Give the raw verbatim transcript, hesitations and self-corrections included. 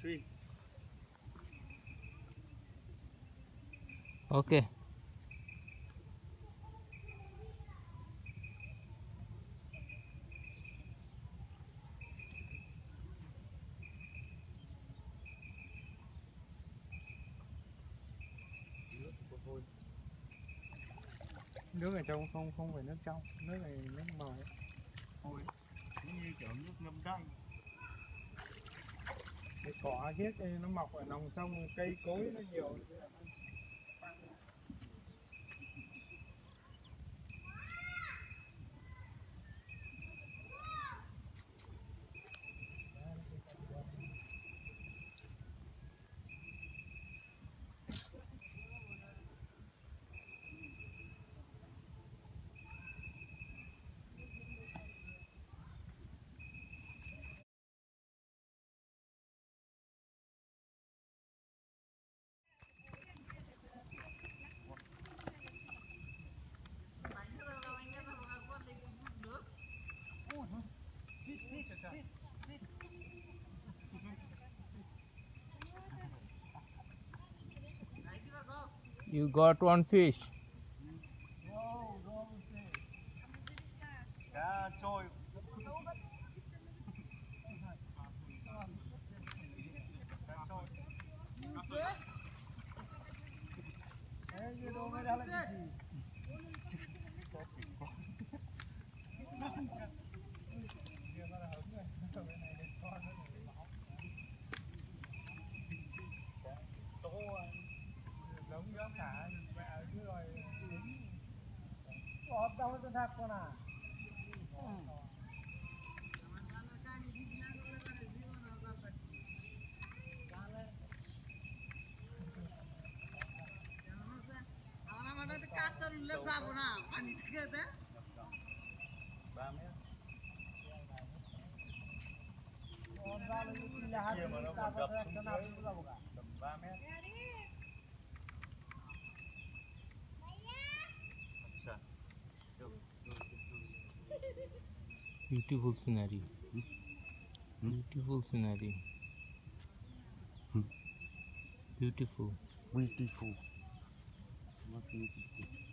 Okay. Nước ở trong không không phải nước trong, nước này nước màu ôi, nó như kiểu nước ngâm đay. Cái cỏ giết nó mọc ở lòng sông, cây cối nó nhiều. You got one fish. Cá trôi. Giống giống cả mẹ cứ rồi có đâu nó thật con à. ba mét. Kia mà nó còn gập xuống dưới tầm ba mét. Beautiful scenery. Hmm? Beautiful scenery. Hmm? Beautiful. Beautiful. Not beautiful.